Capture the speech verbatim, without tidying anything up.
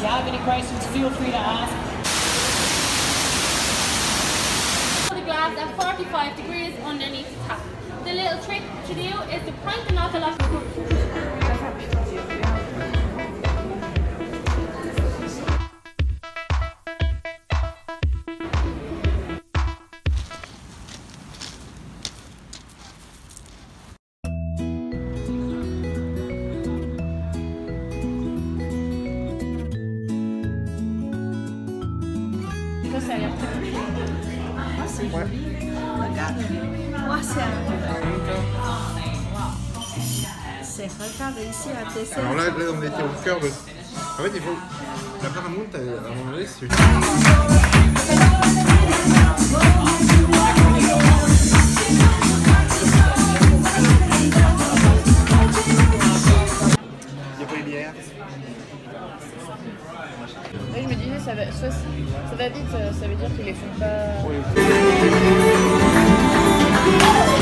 you have any questions, feel free to ask. The glass at forty-five degrees underneath the tap. The little trick to do is to point the nozzle off. Ça a l'air très joli. Ah, c'est joli. Regarde. Oh, c'est C'est regarde ici à tester. Alors là, là, on était au cœur de. En fait, il faut. La Paramount, à un moment donné, c'est. Il n'y a pas les bières. Oui, je me disais, ça va, soit ça va vite, ça veut dire qu'ils les font pas. Oui.